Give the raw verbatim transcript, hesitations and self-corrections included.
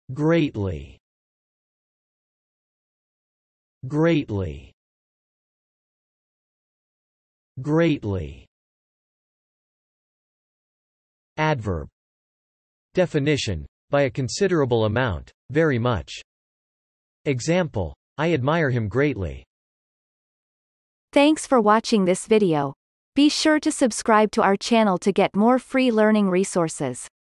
Greatly. Greatly. Greatly. Adverb. Definition: by a considerable amount, very much. Example: I admire him greatly. Thanks for watching this video. Be sure to subscribe to our channel to get more free learning resources.